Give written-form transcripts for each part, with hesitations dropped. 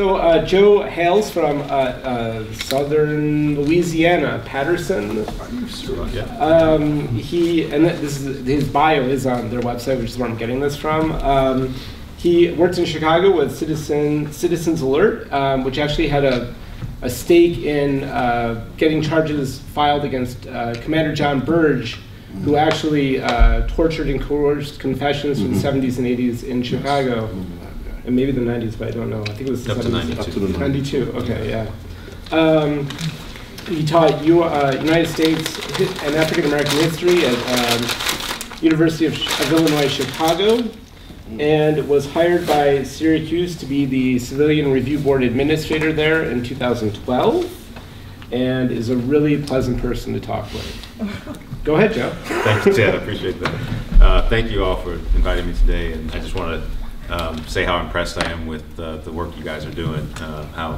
So Joe hails from southern Louisiana, Patterson. This is his bio is on their website, which is where I'm getting this from. He worked in Chicago with Citizens Alert, which actually had a stake in getting charges filed against Commander John Burge, who actually tortured and coerced confessions from the 70s and 80s in Chicago. And maybe the 90s, but I don't know. I think it was up to 92. Up to 92, okay, yeah. He taught United States and African American history at University of Illinois, Chicago, and was hired by Syracuse to be the Civilian Review Board administrator there in 2012, and is a really pleasant person to talk with. Go ahead, Joe. Thank you, Ted. I appreciate that. Thank you all for inviting me today, and I just want to say how impressed I am with the work you guys are doing, how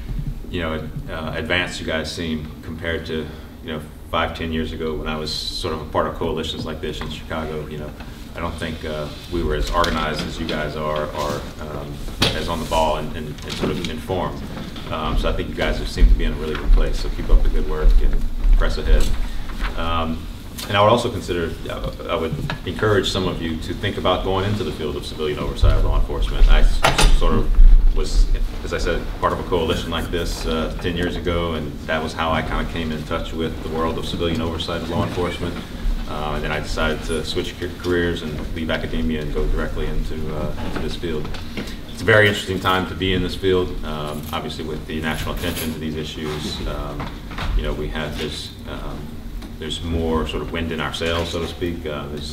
advanced you guys seem compared to 5-10 years ago when I was sort of a part of coalitions like this in Chicago. I don't think we were as organized as you guys are, or as on the ball and sort of informed. So I think you guys seem to be in a really good place. So keep up the good work and press ahead. And I would also I would encourage some of you to think about going into the field of civilian oversight of law enforcement. I sort of was, as I said, part of a coalition like this 10 years ago, and that was how I kind of came in touch with the world of civilian oversight of law enforcement. And then I decided to switch careers and leave academia and go directly into this field. It's a very interesting time to be in this field, obviously with the national attention to these issues. We have this, there's more sort of wind in our sails, so to speak.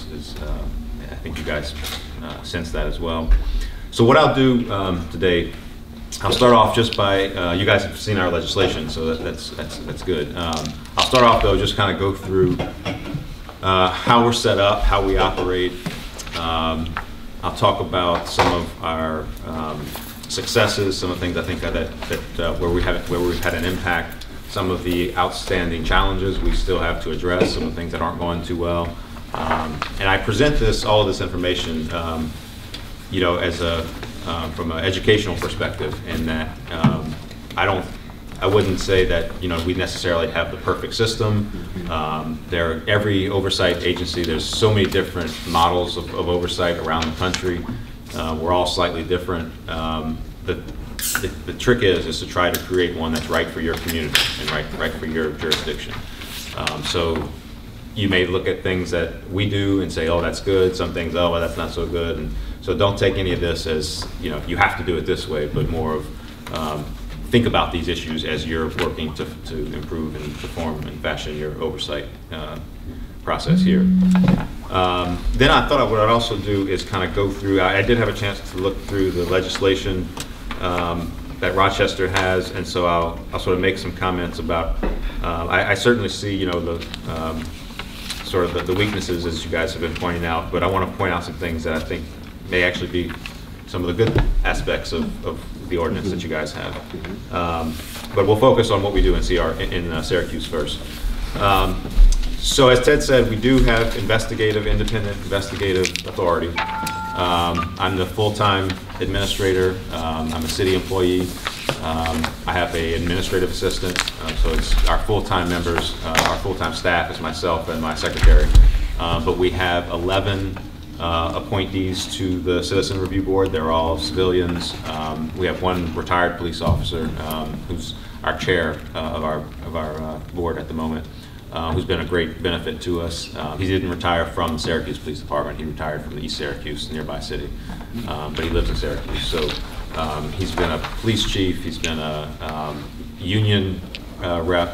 I think you guys sense that as well. So what I'll do today, I'll start off just by, you guys have seen our legislation, so that's good. I'll start off though, just kind of go through how we're set up, how we operate. I'll talk about some of our successes, some of the things I think that where we've had an impact, some of the outstanding challenges we still have to address, some of the things that aren't going too well. And I present all of this information, as from an educational perspective, in that I wouldn't say that we necessarily have the perfect system. Every oversight agency, there's so many different models of oversight around the country. We're all slightly different. The trick is to try to create one that's right for your community and right for your jurisdiction. So you may look at things that we do and say, oh, that's good. Some things, oh, well, that's not so good. And so don't take any of this as you have to do it this way, but more of think about these issues as you're working to improve and perform and fashion your oversight process here. Then I thought what I'd also do is kind of go through, I did have a chance to look through the legislation that Rochester has, and so I'll sort of make some comments about, I certainly see the sort of the weaknesses as you guys have been pointing out, but I want to point out some things that I think may actually be some of the good aspects of the ordinance that you guys have. But we'll focus on what we do in Syracuse first. So as Ted said, we do have independent investigative authority. I'm the full-time administrator. I'm a city employee. I have an administrative assistant. So it's our full-time members, our full-time staff is myself and my secretary. But we have 11 appointees to the Citizen Review Board. They're all civilians. We have one retired police officer who's our chair of our board at the moment, who's been a great benefit to us. He didn't retire from the Syracuse Police Department. He retired from the East Syracuse, nearby city, but he lives in Syracuse. So he's been a police chief. He's been a union rep.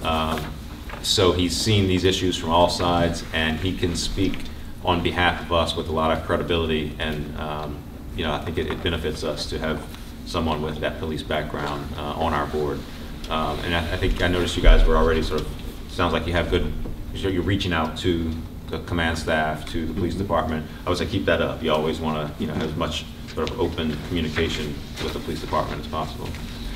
So he's seen these issues from all sides, and he can speak on behalf of us with a lot of credibility, and I think it benefits us to have someone with that police background on our board. And I noticed you guys were already sort of, sounds like you have you're reaching out to the command staff, to the police department. I would say keep that up. You always want to have as much sort of open communication with the police department as possible.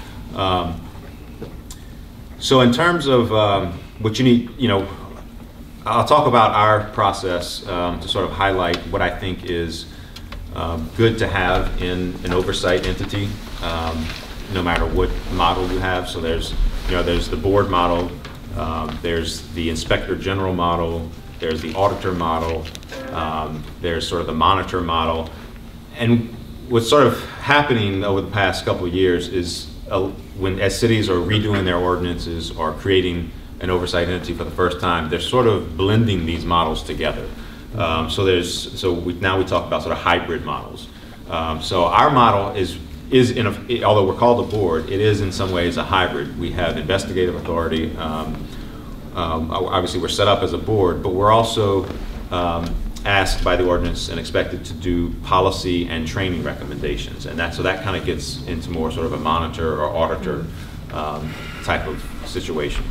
So in terms of what you need, I'll talk about our process to sort of highlight what I think is good to have in an oversight entity. no matter what model you have. So there's the board model, there's the inspector general model, there's the auditor model, there's sort of the monitor model. And what's sort of happening over the past couple of years is as cities are redoing their ordinances or creating an oversight entity for the first time, they're sort of blending these models together. Now we talk about sort of hybrid models. So our model although we're called a board, it is in some ways a hybrid. We have investigative authority. Obviously we're set up as a board, but we're also asked by the ordinance and expected to do policy and training recommendations. And so that kind of gets into more sort of a monitor or auditor type of situation.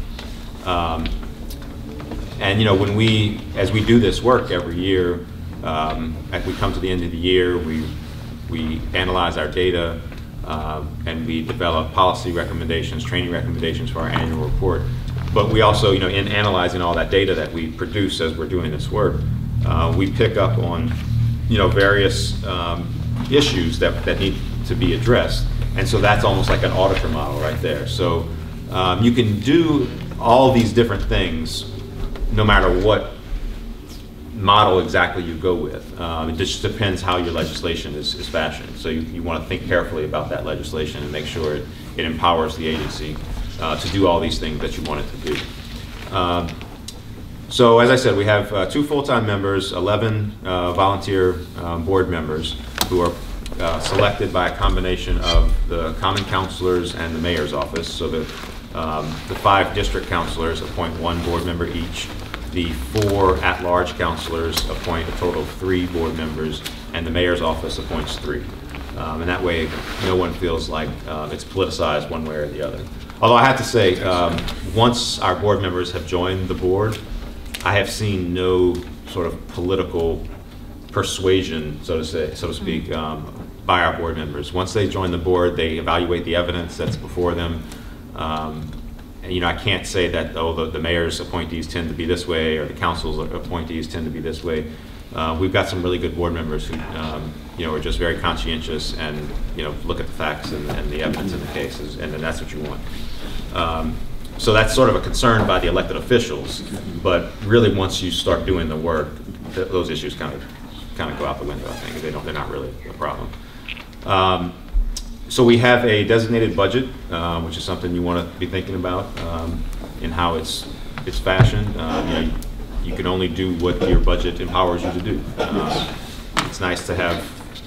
And as we do this work every year, as we come to the end of the year, we analyze our data, and we develop policy recommendations, training recommendations for our annual report. But we also, in analyzing all that data that we produce as we're doing this work, we pick up on, various issues that need to be addressed. And so that's almost like an auditor model right there. So you can do all these different things no matter what model exactly you go with. It just depends how your legislation is fashioned. So you want to think carefully about that legislation and make sure it empowers the agency to do all these things that you want it to do. So as I said, we have 2 full-time members, 11 volunteer board members who are selected by a combination of the common councilors and the mayor's office. So the 5 district councilors appoint 1 board member each. The 4 at-large councilors appoint a total of 3 board members, and the mayor's office appoints 3. And that way, no one feels like it's politicized one way or the other. Although I have to say, once our board members have joined the board, I have seen no sort of political persuasion, so to speak, by our board members. Once they join the board, they evaluate the evidence that's before them. And, I can't say that, the mayor's appointees tend to be this way or the council's appointees tend to be this way. We've got some really good board members who, are just very conscientious and, look at the facts and the evidence in the cases, and then that's what you want. So that's sort of a concern by the elected officials, but really once you start doing the work, those issues kind of go out the window, I think. They're not really a problem. So we have a designated budget, which is something you want to be thinking about in how it's fashioned. You can only do what your budget empowers you to do. It's nice to have,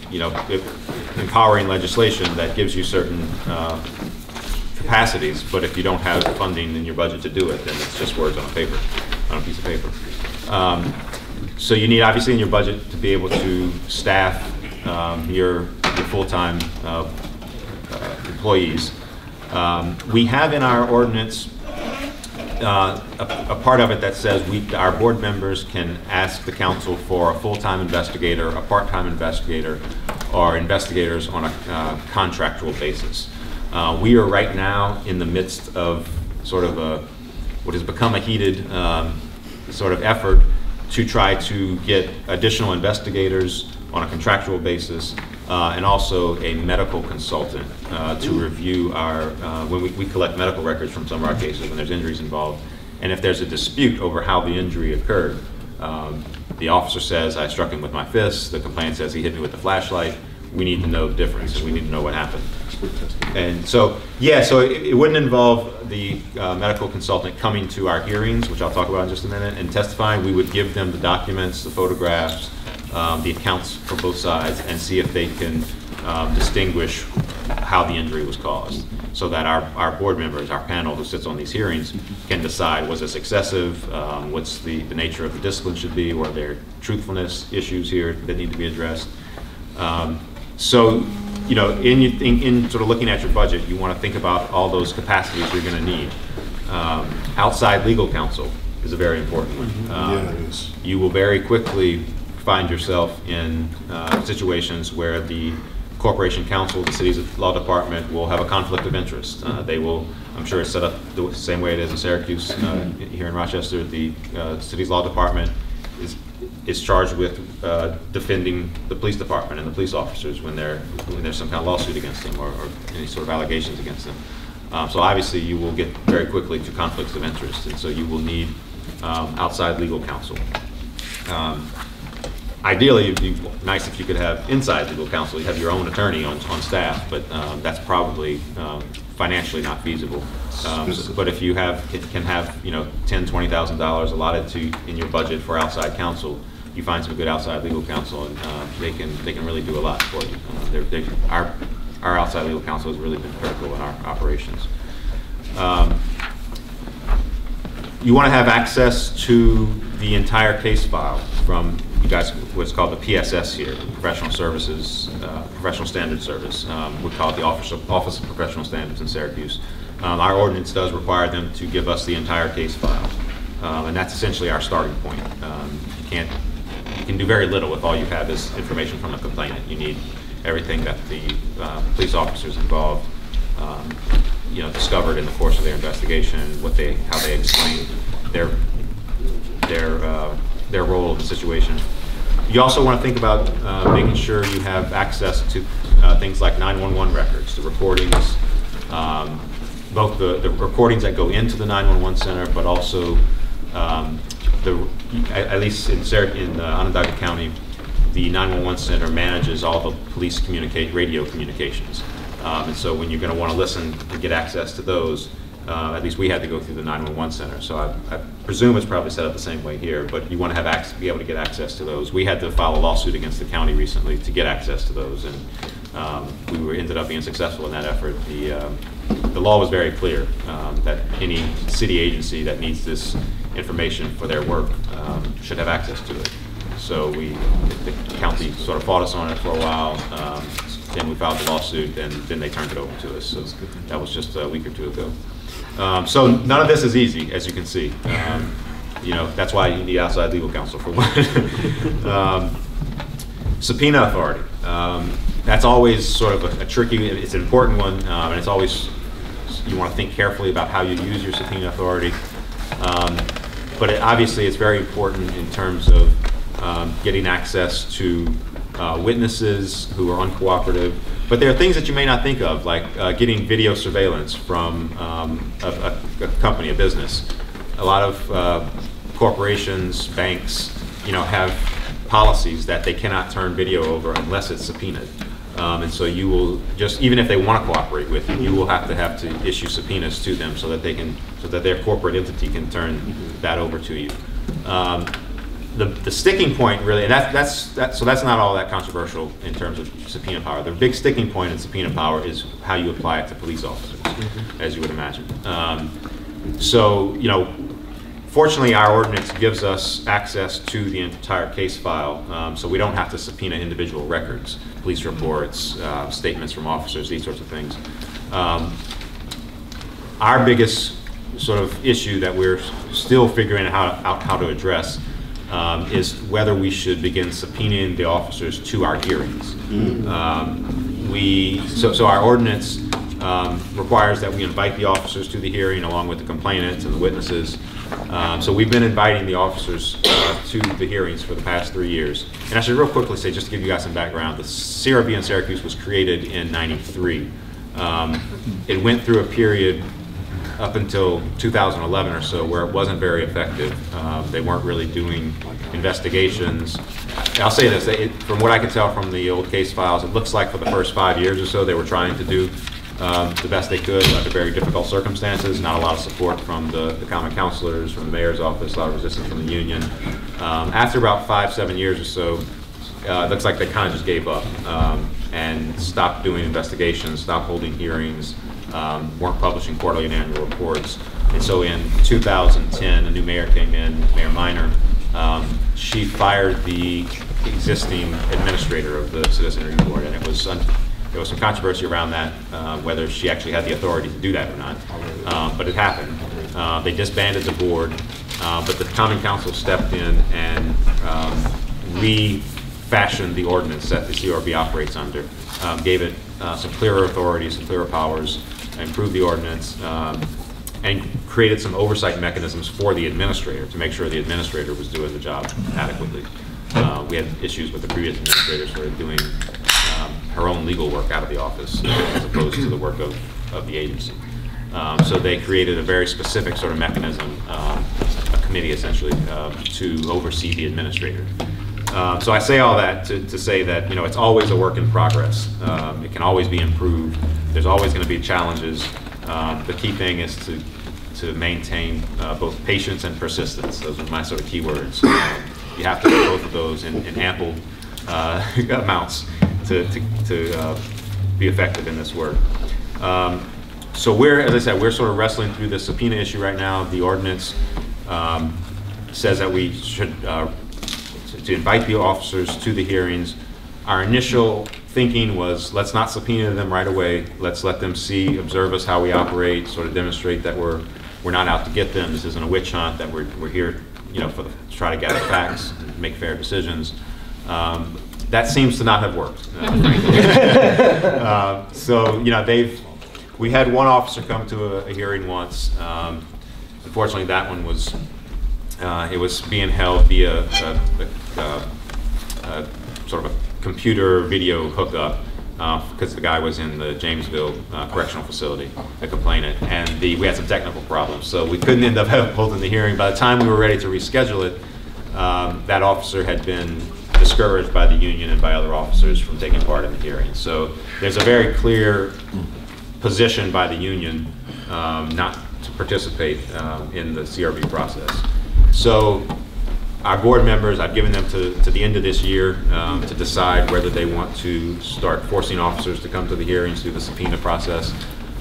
empowering legislation that gives you certain capacities, but if you don't have funding in your budget to do it, then it's just words on a piece of paper. So you need, obviously, in your budget to be able to staff your full-time employees. We have in our ordinance a part of it that says our board members can ask the council for a full-time investigator, a part-time investigator, or investigators on a contractual basis. We are right now in the midst of sort of what has become a heated sort of effort to try to get additional investigators on a contractual basis, and also a medical consultant to review our, when we collect medical records from some of our cases when there's injuries involved. And if there's a dispute over how the injury occurred, the officer says, I struck him with my fist, the complainant says he hit me with the flashlight, we need to know the difference and we need to know what happened. And so, so it wouldn't involve the medical consultant coming to our hearings, which I'll talk about in just a minute, and testifying. We would give them the documents, the photographs, the accounts for both sides, and see if they can distinguish how the injury was caused, so that our board members, our panel who sits on these hearings, can decide, was this excessive, what's the nature of the discipline should be, were there truthfulness issues here that need to be addressed. So, in sort of looking at your budget, you want to think about all those capacities you're going to need. Outside legal counsel is a very important one. Yeah, it is. You will very quickly find yourself in situations where the corporation counsel, the city's law department, will have a conflict of interest. They will, I'm sure it's set up the same way it is in Syracuse. Here in Rochester, the city's law department is charged with defending the police department and the police officers when there's some kind of lawsuit against them or any sort of allegations against them. So obviously you will get very quickly to conflicts of interest, and so you will need outside legal counsel. Ideally, it'd be nice if you could have inside legal counsel. You have your own attorney on staff, but that's probably financially not feasible. But if you can have $10,000, $20,000 allotted in your budget for outside counsel, you find some good outside legal counsel, and they can really do a lot for you. Our outside legal counsel has really been critical in our operations. You want to have access to the entire case file from what's called the PSS here, Professional Services, Professional Standards Service. We call it the Office of Professional Standards in Syracuse. Our ordinance does require them to give us the entire case file, and that's essentially our starting point. You can do very little if all you have is information from the complainant. You need everything that the police officers involved discovered in the course of their investigation, how they explained their role in the situation. You also want to think about making sure you have access to things like 911 records, the recordings, both the recordings that go into the 911 center, but also at least in Onondaga County, the 911 center manages all the police radio communications. And so when you're going to want to listen and get access to those, at least we had to go through the 911 center. So I presume it's probably set up the same way here, but you want to be able to get access to those. We had to file a lawsuit against the county recently to get access to those, and we ended up being successful in that effort. The law was very clear that any city agency that needs this information for their work should have access to it. So the county sort of fought us on it for a while. Then we filed the lawsuit, and then they turned it over to us. So that was just a week or two ago. So none of this is easy, as you can see. That's why you need outside legal counsel for one. Subpoena authority. That's always sort of a tricky, it's an important one, and it's always, you want to think carefully about how you use your subpoena authority. But obviously it's very important in terms of getting access to witnesses who are uncooperative. But there are things that you may not think of, like getting video surveillance from a company, a business. A lot of corporations, banks, have policies that they cannot turn video over unless it's subpoenaed. And so you will even if they want to cooperate with you, you will have to issue subpoenas to them so that their corporate entity can turn that over to you. The sticking point really, and so that's not all that controversial in terms of subpoena power. The big sticking point in subpoena power is how you apply it to police officers, as you would imagine. Fortunately, our ordinance gives us access to the entire case file, so we don't have to subpoena individual records, police reports, statements from officers, these sorts of things. Our biggest sort of issue that we're still figuring out how to address is whether we should begin subpoenaing the officers to our hearings. So our ordinance requires that we invite the officers to the hearing along with the complainants and the witnesses. So we've been inviting the officers to the hearings for the past 3 years. And I should real quickly say, just to give you guys some background, the CRB in Syracuse was created in '93. It went through a period up until 2011 or so where it wasn't very effective. They weren't really doing investigations. I'll say this, from what I can tell from the old case files, it looks like for the first 5 years or so they were trying to do the best they could under very difficult circumstances, not a lot of support from the common counselors, from the mayor's office, a lot of resistance from the union. After about 5-7 years or so, it looks like they kind of just gave up and stopped doing investigations, stopped holding hearings, weren't publishing quarterly and annual reports. And so in 2010, a new mayor came in, Mayor Minor. She fired the existing administrator of the Citizen Review Board, and there was some controversy around that, whether she actually had the authority to do that or not. But it happened. They disbanded the board, but the Common Council stepped in and refashioned the ordinance that the CRB operates under, gave it some clearer authorities, some clearer powers, improved the ordinance, and created some oversight mechanisms for the administrator to make sure the administrator was doing the job adequately. we had issues with the previous administrator sort of doing her own legal work out of the office as opposed to the work of the agency. So they created a very specific sort of mechanism, a committee essentially, to oversee the administrator. So I say all that to say that, you know, it's always a work in progress. It can always be improved. There's always going to be challenges. The key thing is to maintain both patience and persistence. Those are my sort of key words. You have to do both of those in ample amounts to be effective in this work. So we're, as I said, we're sort of wrestling through the subpoena issue right now. The ordinance says that we should to invite the officers to the hearings. Our initial thinking was, let's not subpoena them right away. Let's let them see, observe us how we operate, sort of demonstrate that we're not out to get them. This isn't a witch hunt. That we're here, you know, to try to gather facts, and make fair decisions. That seems to not have worked. So you know, we had one officer come to a hearing once. Unfortunately, that one was it was being held via sort of a computer video hookup because the guy was in the Jamesville correctional facility, the complainant, and we had some technical problems, so we couldn't end up holding the hearing. By the time we were ready to reschedule it, that officer had been discouraged by the union and by other officers from taking part in the hearing. So there's a very clear position by the union not to participate in the CRB process. So our board members, I've given them to the end of this year to decide whether they want to start forcing officers to come to the hearings through the subpoena process.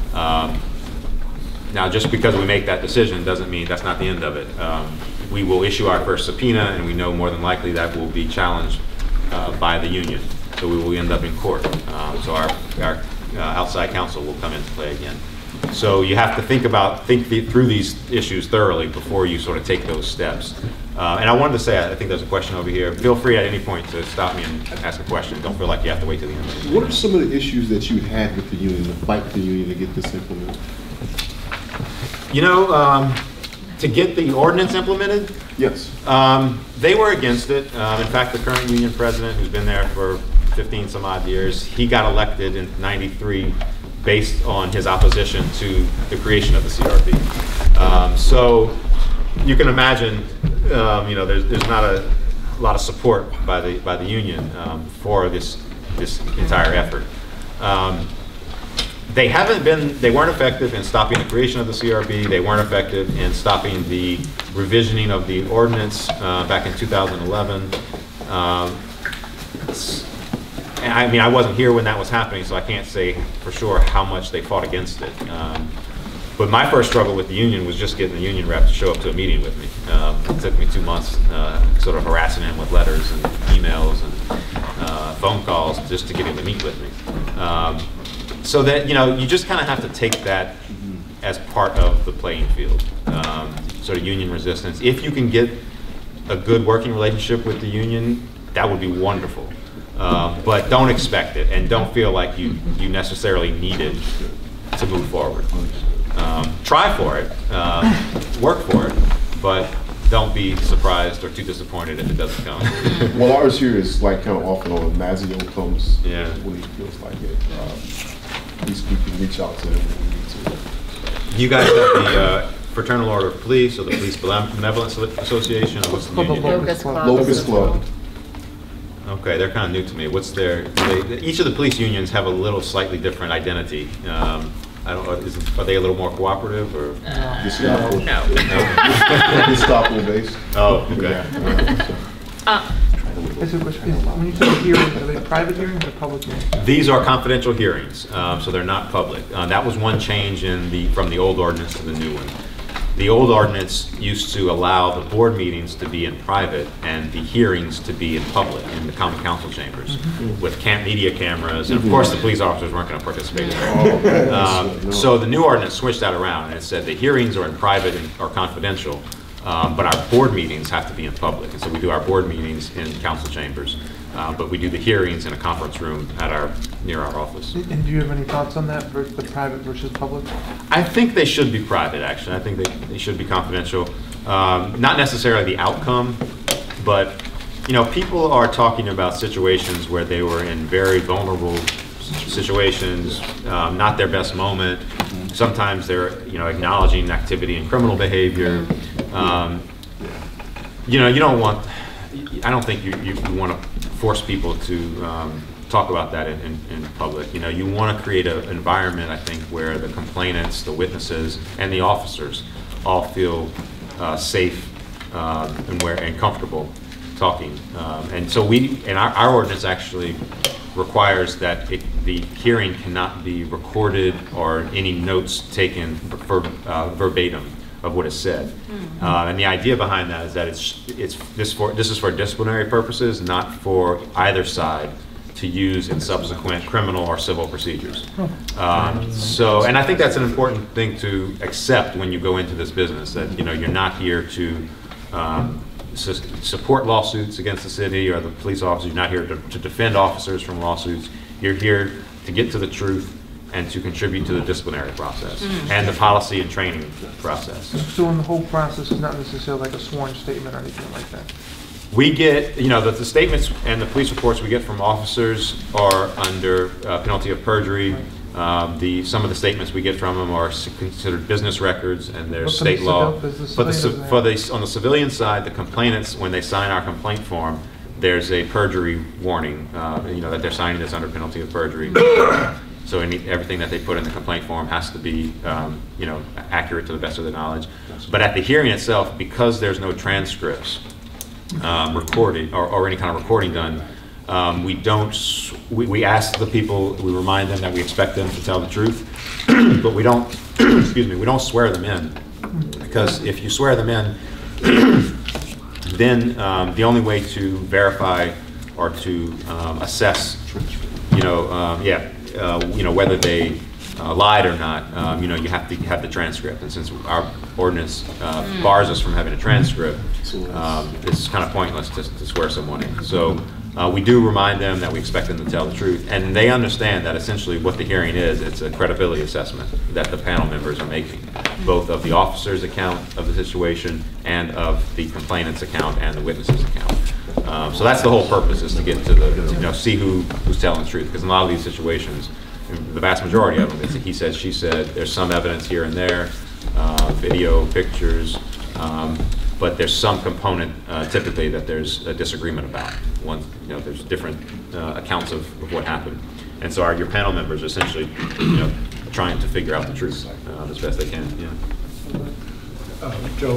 Now, just because we make that decision doesn't mean that's not the end of it. We will issue our first subpoena, and we know more than likely that will be challenged by the union. So we will end up in court. So our outside counsel will come into play again. So you have to think through these issues thoroughly before you sort of take those steps. And I wanted to say, I think there's a question over here. Feel free at any point to stop me and ask a question. Don't feel like you have to wait till the end. What are some of the issues that you had with the union, the fight with the union to get this implemented? You know, to get the ordinance implemented? Yes. They were against it. In fact, the current union president, who's been there for 15 some odd years, he got elected in �93 based on his opposition to the creation of the CRB. So you can imagine, you know, there's not a lot of support by the union for this entire effort. They weren't effective in stopping the creation of the CRB. They weren't effective in stopping the revisioning of the ordinance back in 2011. I mean, I wasn't here when that was happening, so I can't say for sure how much they fought against it. But my first struggle with the union was just getting the union rep to show up to a meeting with me. It took me 2 months, sort of harassing him with letters and emails and phone calls just to get him to meet with me. So that, you know, you just kind of have to take that as part of the playing field, sort of union resistance. If you can get a good working relationship with the union, that would be wonderful. But don't expect it, and don't feel like you necessarily need it to move forward. Try for it, work for it, but don't be surprised or too disappointed if it doesn't come. Well, ours here is like kind of often on Mazio comes when he feels like it. At least we can reach out to him when we need to. You guys have the Fraternal Order of Police or the Police Benevolence Association, or what's the union? Locust Club. Okay, they're kind of new to me. What's their? Each of the police unions have a little slightly different identity. I don't know. Are they a little more cooperative or? No. Gestapo based. Oh, okay. That's a question. When you say hearings, are they private hearings or public hearings? These are confidential hearings, so they're not public. That was one change from the old ordinance to the new one. The old ordinance used to allow the board meetings to be in private and the hearings to be in public in the common council chambers with media cameras, and of course the police officers weren't going to participate in that. So the new ordinance switched that around, and it said the hearings are in private or confidential, but our board meetings have to be in public. And so we do our board meetings in council chambers, but we do the hearings in a conference room near our office. And do you have any thoughts on that, the private versus public? I think they should be private, actually. I think they should be confidential. Not necessarily the outcome, but you know, people are talking about situations where they were in very vulnerable situations, not their best moment. Sometimes they're, you know, acknowledging activity and criminal behavior. You know, you don't want, I don't think you want to force people to talk about that in public. You know, you want to create an environment, I think, where the complainants, the witnesses, and the officers all feel safe and comfortable talking. And so our ordinance actually requires that the hearing cannot be recorded or any notes taken for verbatim of what is said. And the idea behind that is that this is for disciplinary purposes, not for either side to use in subsequent criminal or civil procedures. And I think that's an important thing to accept when you go into this business, that, you know, you're not here to support lawsuits against the city or the police officers. You're not here to defend officers from lawsuits. You're here to get to the truth and to contribute to the disciplinary process and the policy and training process. So in the whole process is not necessarily like a sworn statement or anything like that? We get, you know, the statements and the police reports we get from officers are under penalty of perjury. Some of the statements we get from them are considered business records, and there's state law. But on the civilian side, the complainants, when they sign our complaint form, there's a perjury warning, you know, that they're signing this under penalty of perjury. So everything that they put in the complaint form has to be, you know, accurate to the best of their knowledge. But at the hearing itself, because there's no transcripts recorded or any kind of recording done, we ask the people, we remind them that we expect them to tell the truth, but we don't, excuse me, we don't swear them in, because if you swear them in, then the only way to verify or to assess, you know, you know, whether they lied or not, you know, you have to have the transcript. And since our ordinance bars us from having a transcript, it's kind of pointless to swear someone in. So we do remind them that we expect them to tell the truth. And they understand that essentially what the hearing is, it's a credibility assessment that the panel members are making, both of the officer's account of the situation and of the complainant's account and the witness's account. So that's the whole purpose, is to get to the, you know, see who's telling the truth. Because in a lot of these situations, the vast majority of them, it's a he said, she said. There's some evidence here and there, video, pictures, but there's some component typically that there's a disagreement about. One, you know, there's different accounts of what happened, and so your panel members are essentially, you know, trying to figure out the truth as best they can. Yeah. Joe,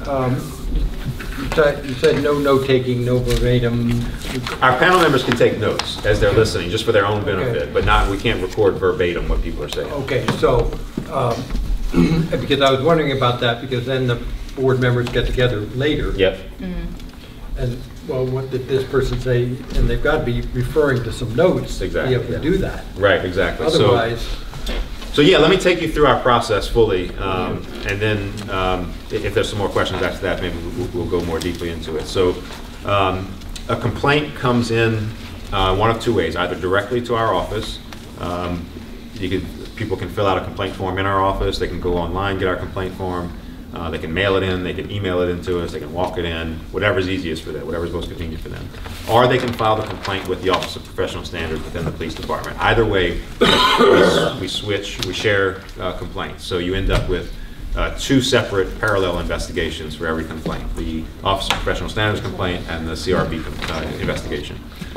you said no note-taking, no verbatim. Our panel members can take notes as they're listening, just for their own benefit, but we can't record verbatim what people are saying. Okay, so, because I was wondering about that, because then the board members get together later. Yep. And, well, what did this person say? And they've got to be referring to some notes exactly, to be able to do that. Right, exactly. Otherwise... So yeah, let me take you through our process fully, and then if there's some more questions after that, maybe we'll go more deeply into it. So a complaint comes in one of two ways: either directly to our office. People can fill out a complaint form in our office. They can go online, get our complaint form. They can mail it in, they can email it into us, they can walk it in, whatever's easiest for them, whatever's most convenient for them. Or they can file the complaint with the Office of Professional Standards within the police department. Either way, we share complaints. So you end up with two separate parallel investigations for every complaint: the Office of Professional Standards complaint and the CRB investigation.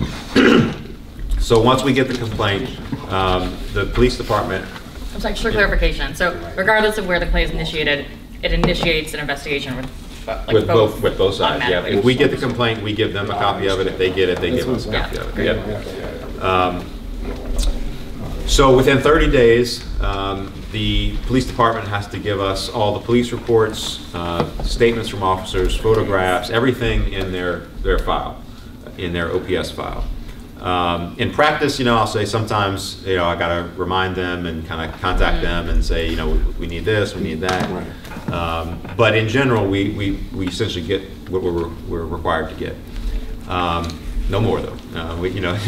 So once we get the complaint, the police department... I'm sorry, just for clarification. So regardless of where the complaint is initiated, it initiates an investigation with both sides. Yeah. If we get the complaint, we give them a copy of it. If they get it, they give us a copy of it. Yeah. So within 30 days, the police department has to give us all the police reports, statements from officers, photographs, everything in their file, in their OPS file. In practice, you know, I'll say sometimes, you know, I got to remind them and kind of contact them and say, you know, we need this, we need that. Right. But in general, we essentially get what we're required to get. No more though. You know.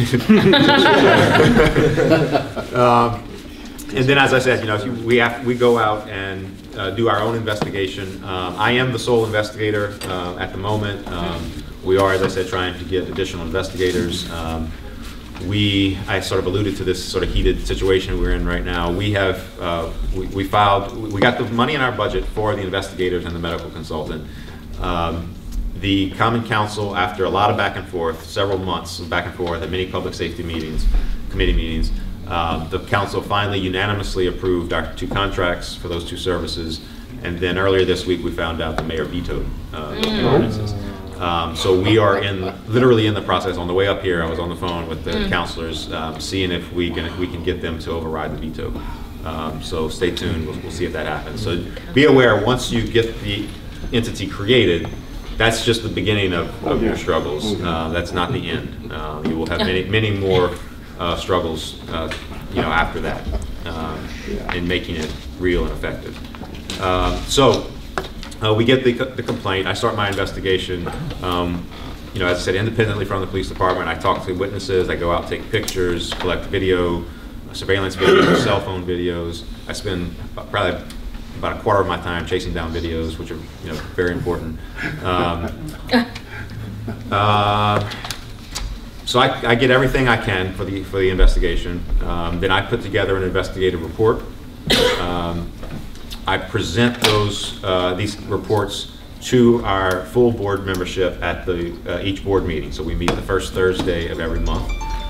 And then, as I said, you know, we go out and do our own investigation. I am the sole investigator at the moment. We are, as I said, trying to get additional investigators. I sort of alluded to this sort of heated situation we're in right now. We have, we got the money in our budget for the investigators and the medical consultant. The Common Council, after a lot of back and forth, several months of back and forth at many public safety meetings, committee meetings, the council finally unanimously approved our 2 contracts for those 2 services. And then earlier this week, we found out the mayor vetoed the ordinances. So we are literally in the process. On the way up here, I was on the phone with the counselors, seeing if we can get them to override the veto. So stay tuned. We'll see if that happens. So be aware, once you get the entity created, that's just the beginning of your struggles. That's not the end. You will have many more struggles, after that, in making it real and effective. We get the complaint. I start my investigation. As I said, independently from the police department. I talk to witnesses. I go out, take pictures, collect video, surveillance videos, cell phone videos. I spend probably about a quarter of my time chasing down videos, which are very important. So I get everything I can for the investigation. Then I put together an investigative report. I present these reports to our full board membership at each board meeting. So we meet the first Thursday of every month,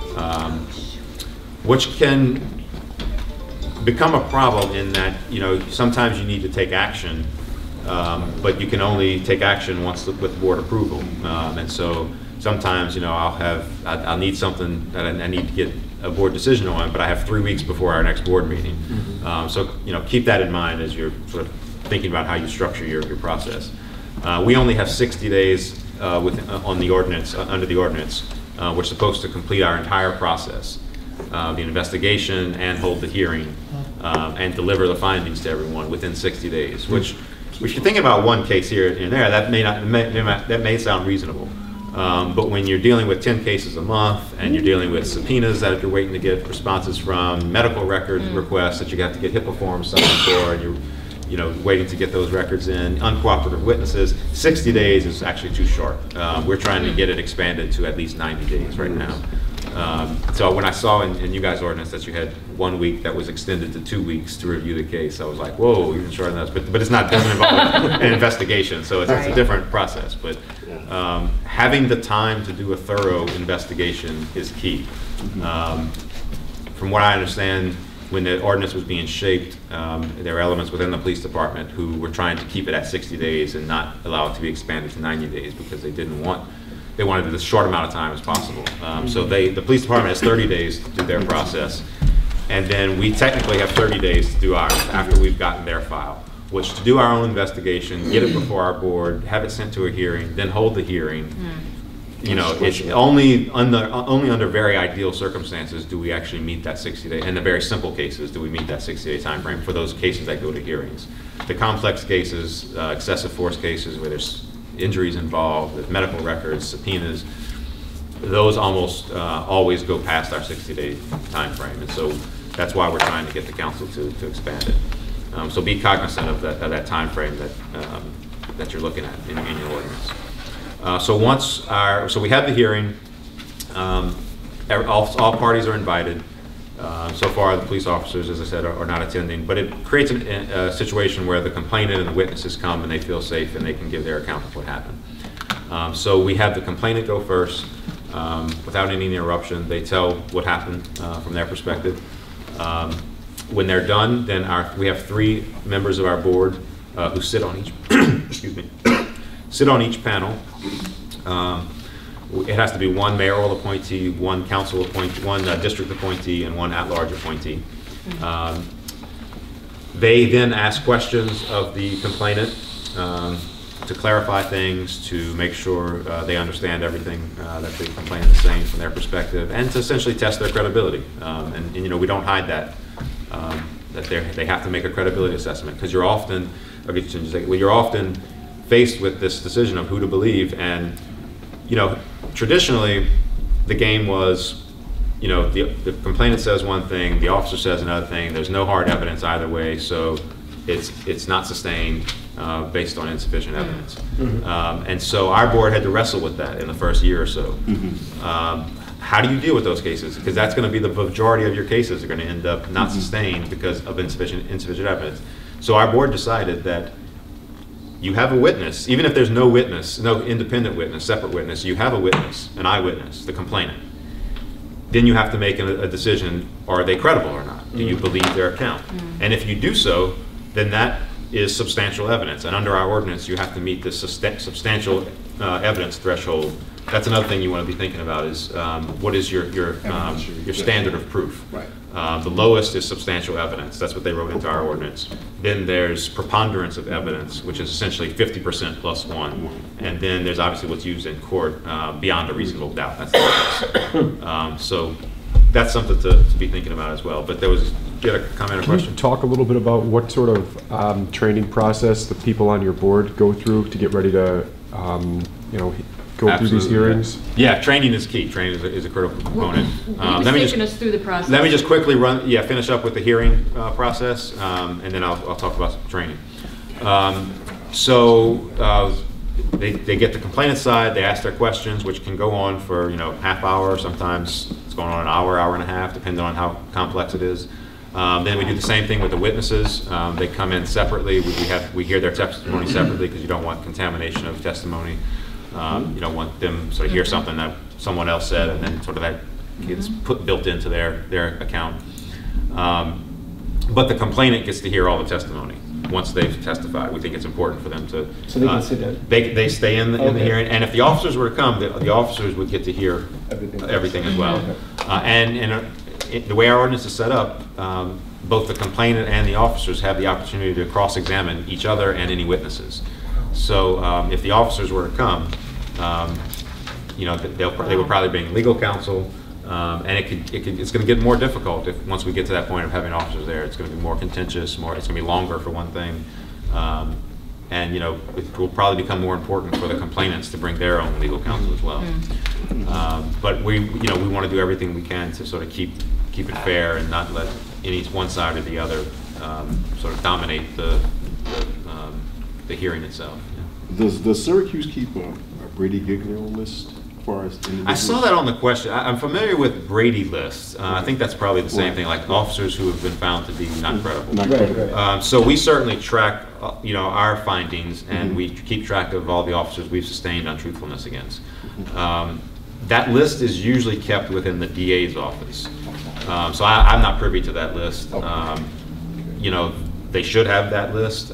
which can become a problem in that sometimes you need to take action, but you can only take action once with board approval. And so sometimes I'll need something that I need to get a board decision on, but I have 3 weeks before our next board meeting. So keep that in mind as you're sort of thinking about how you structure your process. We only have 60 days on the ordinance, under the ordinance. We're supposed to complete our entire process, the investigation and hold the hearing, and deliver the findings to everyone within 60 days. Which, if you think about one case here and there, that may sound reasonable. But when you're dealing with 10 cases a month, and you're dealing with subpoenas that you're waiting to get responses from, medical record requests that you have to get HIPAA forms signed for, and you're waiting to get those records in, uncooperative witnesses, 60 days is actually too short. We're trying to get it expanded to at least 90 days right now. So when I saw in you guys' ordinance that you had 1 week that was extended to 2 weeks to review the case, I was like, whoa, even shorter than that. But it doesn't involve an investigation, so it's a different process. But having the time to do a thorough investigation is key. From what I understand, when the ordinance was being shaped, there were elements within the police department who were trying to keep it at 60 days and not allow it to be expanded to 90 days because they wanted as short amount of time as possible. So the police department has 30 days to do their process, and then we technically have 30 days to do ours after we've gotten their file, which to do our own investigation, get it before our board, have it sent to a hearing, then hold the hearing. It's only under very ideal circumstances do we actually meet that 60-day, and the very simple cases do we meet that 60-day time frame for those cases that go to hearings. The complex cases, excessive force cases where there's injuries involved, with medical records, subpoenas, those almost always go past our 60-day time frame, and so that's why we're trying to get the council to expand it. So be cognizant of that time frame that you're looking at in your ordinance. So we have the hearing. All parties are invited. So far, the police officers, as I said, are not attending, but it creates a situation where the complainant and the witnesses come and they feel safe and they can give their account of what happened. So we have the complainant go first without any interruption. They tell what happened from their perspective. When they're done, then we have 3 members of our board who sit on each excuse me, sit on each panel. It has to be 1 mayoral appointee, 1 council appointee, 1 district appointee, and 1 at-large appointee. They then ask questions of the complainant to clarify things, to make sure they understand everything that the complainant is saying from their perspective, and to essentially test their credibility. And we don't hide that they have to make a credibility assessment, because you're often faced with this decision of who to believe. And traditionally the game was, the complainant says one thing, the officer says another thing, there's no hard evidence either way, so it's not sustained, based on insufficient evidence. And so our board had to wrestle with that in the first year or so. How do you deal with those cases? Because that's going to be the majority of your cases are going to end up not sustained because of insufficient evidence. So our board decided that you have a witness, even if there's no witness, no independent witness, separate witness, you have a witness, an eyewitness, the complainant. Then you have to make a decision, are they credible or not? Do you believe their account? And if you do so, then that is substantial evidence. And under our ordinance, you have to meet this substantial evidence threshold. That's another thing you want to be thinking about is what is your standard of proof. Right. The lowest is substantial evidence. That's what they wrote into our ordinance. Then there's preponderance of evidence, which is essentially 50% plus 1. And then there's obviously what's used in court, beyond a reasonable doubt. That's the evidence. So that's something to be thinking about as well. But there was, you had a comment or question? Can you talk a little bit about what sort of training process the people on your board go through to get ready to, go through these hearings? Yeah, training is key. Training is a critical component. Let me just us through the process. Let me just quickly finish up with the hearing process, and then I'll talk about some training. They get the complainant side. They ask their questions, which can go on for half hour. Sometimes it's going on an hour, hour and a half, depending on how complex it is. Then we do the same thing with the witnesses. They come in separately. We hear their testimony separately because you don't want contamination of testimony. You don't want them sort of hear something that someone else said and then sort of that gets built into their account. But the complainant gets to hear all the testimony once they've testified. We think it's important for them to. So they can sit in. They stay in the hearing, and if the officers were to come, the officers would get to hear everything as well. And the way our ordinance is set up, both the complainant and the officers have the opportunity to cross-examine each other and any witnesses. So if the officers were to come, they would probably bring legal counsel, and it's going to get more difficult once we get to that point of having officers there. It's going to be more contentious, it's going to be longer for one thing, and it will probably become more important for the complainants to bring their own legal counsel as well. But we want to do everything we can to sort of keep it fair and not let any one side or the other sort of dominate the hearing itself. Does Syracuse keep a Brady Giglio list as far as individuals? I saw that on the question. I'm familiar with Brady lists. I think that's probably the same thing, like officers who have been found to be not credible. Not credible. So we certainly track, our findings, and we keep track of all the officers we've sustained untruthfulness against. That list is usually kept within the DA's office. So I'm not privy to that list. They should have that list.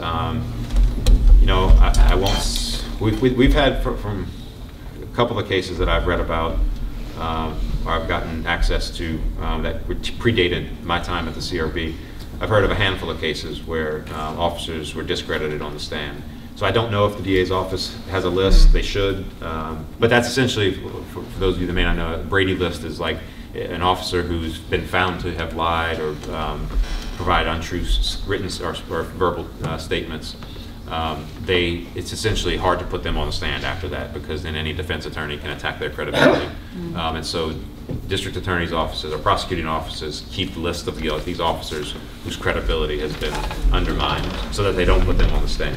I won't. We've had from a couple of cases that I've read about, or I've gotten access to that predated my time at the CRB. I've heard of a handful of cases where officers were discredited on the stand. So I don't know if the DA's office has a list. They should, but that's essentially, for those of you that may not know, a Brady list is like an officer who's been found to have lied or provide untrue written or verbal statements. It's essentially hard to put them on the stand after that, because then any defense attorney can attack their credibility. And so district attorney's offices or prosecuting offices keep lists of these officers whose credibility has been undermined so that they don't put them on the stand.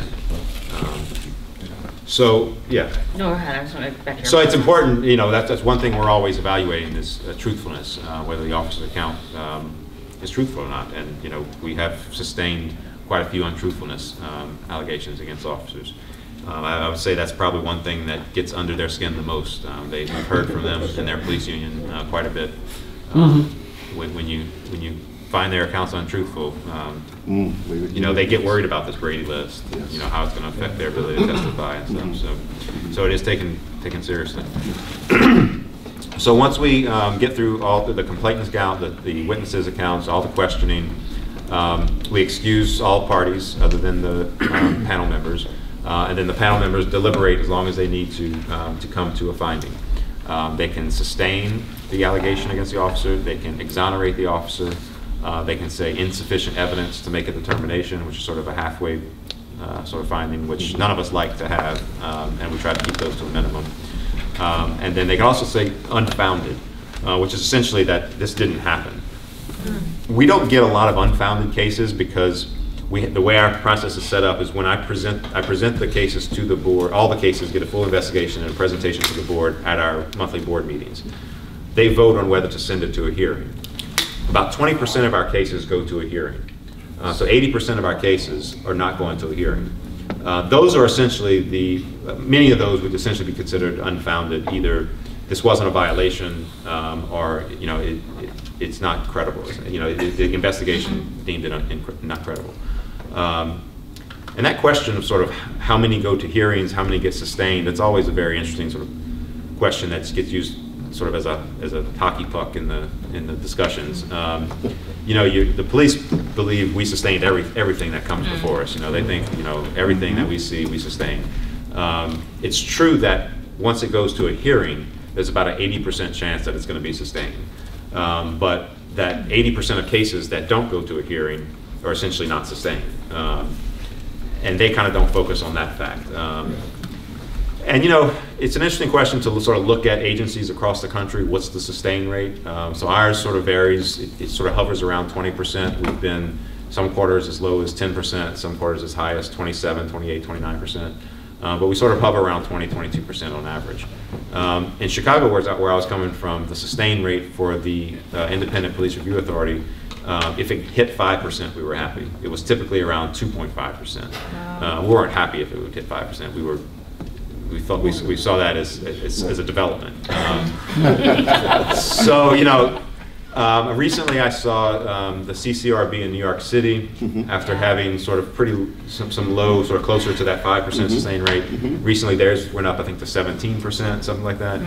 So, yeah. No, go ahead. I just want to get back here. So it's important, that's one thing we're always evaluating is truthfulness, whether the officer's account is truthful or not. And, we have sustained quite a few untruthfulness allegations against officers. I would say that's probably one thing that gets under their skin the most. We've heard from them in their police union quite a bit. When you find their accounts untruthful, they get worried about this Brady list. Yes. How it's going to affect their ability to testify and stuff. So it is taken seriously. So once we get through all the complainant's account, the witnesses' accounts, all the questioning, we excuse all parties other than the panel members, and then the panel members deliberate as long as they need to come to a finding. They can sustain the allegation against the officer, they can exonerate the officer, they can say insufficient evidence to make a determination, which is sort of a halfway sort of finding, which none of us like to have, and we try to keep those to a minimum. And then they can also say unfounded, which is essentially that this didn't happen. We don't get a lot of unfounded cases because the way our process is set up is when I present the cases to the board, all the cases get a full investigation and a presentation to the board at our monthly board meetings. They vote on whether to send it to a hearing. About 20% of our cases go to a hearing. So 80% of our cases are not going to a hearing. Those are essentially many of those would essentially be considered unfounded. Either this wasn't a violation, or it's not credible. The investigation deemed it not credible. And that question of sort of how many go to hearings, how many get sustained, that's always a very interesting sort of question that gets used sort of as a hockey puck in the discussions. The police believe we sustained everything that comes before us. They think everything that we see we sustain. It's true that once it goes to a hearing, there's about an 80% chance that it's going to be sustained. But that 80% of cases that don't go to a hearing are essentially not sustained. And they kind of don't focus on that fact. And it's an interesting question to sort of look at agencies across the country. What's the sustain rate? So ours sort of varies. It sort of hovers around 20%. We've been some quarters as low as 10%, some quarters as high as 27, 28, 29%. But we sort of hover around 20, 22% on average. In Chicago, where I was coming from, the sustain rate for the Independent Police Review Authority, if it hit 5%, we were happy. It was typically around 2.5%. Wow. We weren't happy if it would hit 5%. We saw that as a development. So recently I saw the CCRB in New York City after having sort of some low, sort of closer to that 5% sustain rate. Recently theirs went up, I think, to 17%, something like that.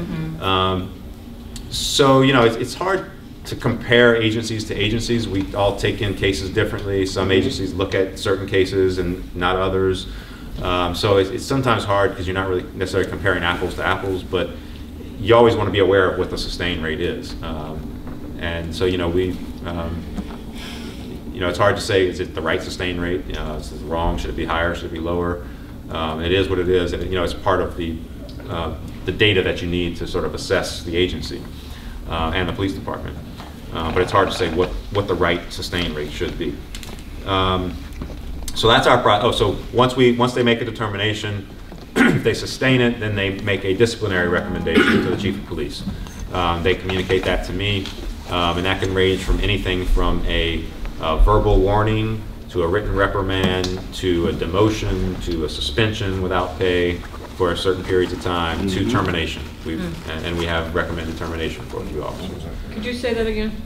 So it's hard to compare agencies to agencies. We all take in cases differently. Some agencies look at certain cases and not others. So it's sometimes hard because you're not really necessarily comparing apples to apples, but you always want to be aware of what the sustain rate is. And so it's hard to say, is it the right sustain rate? Is it wrong? Should it be higher? Should it be lower? It is what it is, and it's part of the data that you need to sort of assess the agency and the police department. But it's hard to say what the right sustain rate should be. So that's our process. So once they make a determination, if they sustain it, then they make a disciplinary recommendation to the chief of police. They communicate that to me, and that can range from anything from a verbal warning to a written reprimand to a demotion to a suspension without pay for certain periods of time to termination. And we have recommended termination for a few officers. Could you say that again?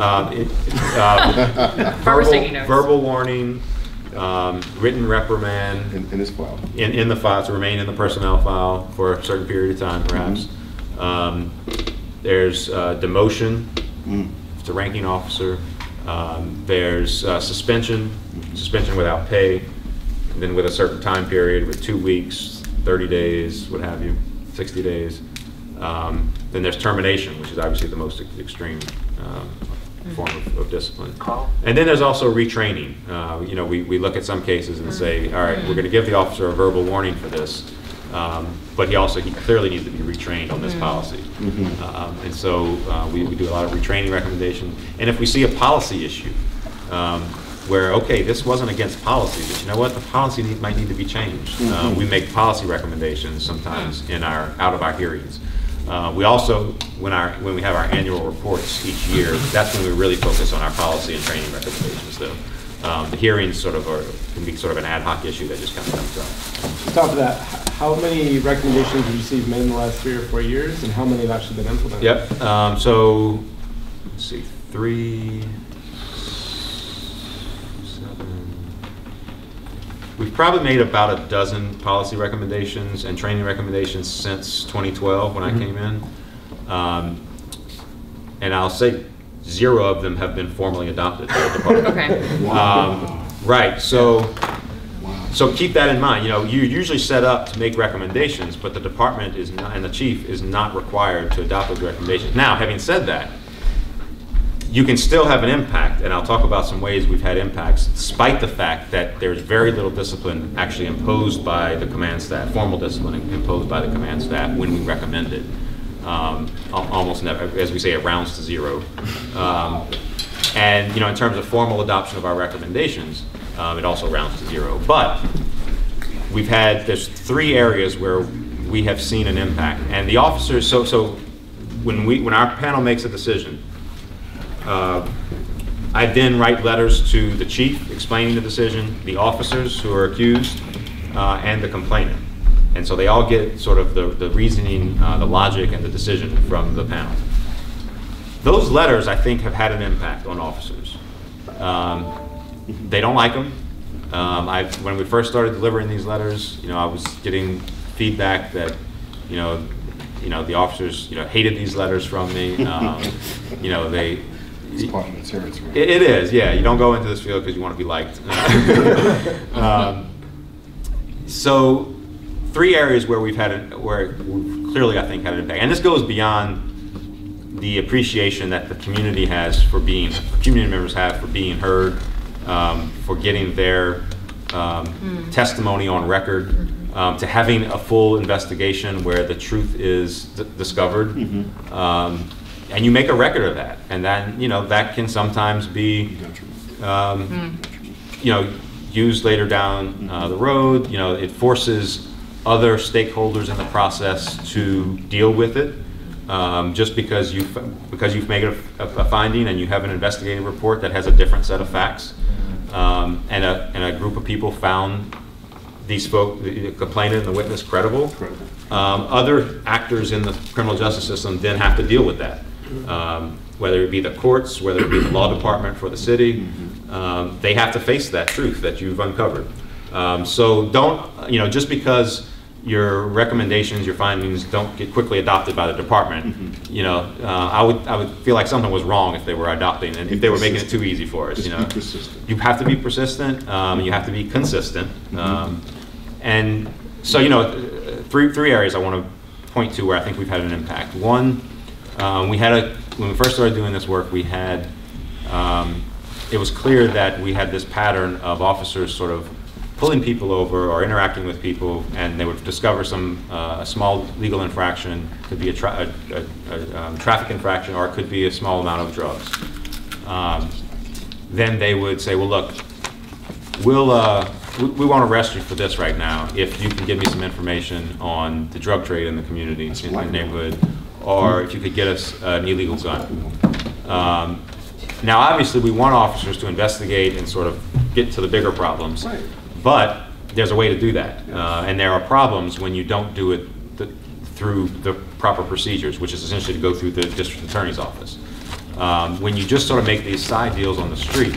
Verbal warning, written reprimand in this file, in the file, to remain in the personnel file for a certain period of time, perhaps. There's demotion to ranking officer. There's suspension without pay, and then with a certain time period, with 2 weeks, 30 days, what have you, 60 days. Then there's termination, which is obviously the most extreme form of discipline. And then there's also retraining. We look at some cases and say, all right, we're going to give the officer a verbal warning for this, but he clearly needs to be retrained on this policy. And so we do a lot of retraining recommendations. And if we see a policy issue where, okay, this wasn't against policy, but you know what, the policy might need to be changed. We make policy recommendations sometimes out of our hearings. We also, when we have our annual reports each year, that's when we really focus on our policy and training recommendations. So the hearings can be sort of an ad hoc issue that just kind of comes up. On top of that, how many recommendations would you say you've made in the last 3 or 4 years, and how many have actually been implemented? Yep. So let's see, 3, 7. We've probably made about a dozen policy recommendations and training recommendations since 2012 when I came in. And I'll say 0 of them have been formally adopted by the department. Okay. Right. So keep that in mind. You're usually set up to make recommendations, but the department is not, and the chief is not required to adopt those recommendations. Now, having said that, you can still have an impact, and I'll talk about some ways we've had impacts, despite the fact that there's very little discipline actually imposed by the command staff, formal discipline imposed by the command staff when we recommend it. Almost never, as we say, it rounds to 0. And in terms of formal adoption of our recommendations, it also rounds to 0. But there's 3 areas where we have seen an impact. And the officers, so when our panel makes a decision, I then write letters to the chief explaining the decision, the officers who are accused, and the complainant. And so they all get sort of the reasoning, the logic, and the decision from the panel. Those letters, I think, have had an impact on officers. They don't like them. When we first started delivering these letters, I was getting feedback that, the officers, hated these letters from me. It's part of the territory. It is, yeah. You don't go into this field because you want to be liked. So, 3 areas where we've clearly, I think, had an impact, and this goes beyond the appreciation that the community community members have for being heard, for getting their testimony on record, to having a full investigation where the truth is discovered. And you make a record of that, and then that can sometimes be used later down the road. It forces other stakeholders in the process to deal with it, just because you've made a finding and you have an investigative report that has a different set of facts, and a group of people found these folk, the complainant and the witness, credible. Other actors in the criminal justice system then have to deal with that. Whether it be the courts, whether it be the law department for the city, they have to face that truth that you've uncovered. So don't, just because your recommendations, your findings don't get quickly adopted by the department, I would feel like something was wrong if they were adopting and if they were making it too easy for us. You have to be persistent, you have to be consistent, and so three areas I want to point to where I think we've had an impact. One, when we first started doing this work, it was clear that we had this pattern of officers sort of pulling people over or interacting with people, and they would discover a small legal infraction, could be a traffic infraction, or it could be a small amount of drugs. Then they would say, well, look, we want to arrest you for this right now if you can give me some information on the drug trade in the community, in the neighborhood, or if you could get us an illegal gun. Now, obviously, we want officers to investigate and sort of get to the bigger problems, but there's a way to do that. And there are problems when you don't do it through the proper procedures, which is essentially to go through the district attorney's office. When you just sort of make these side deals on the street,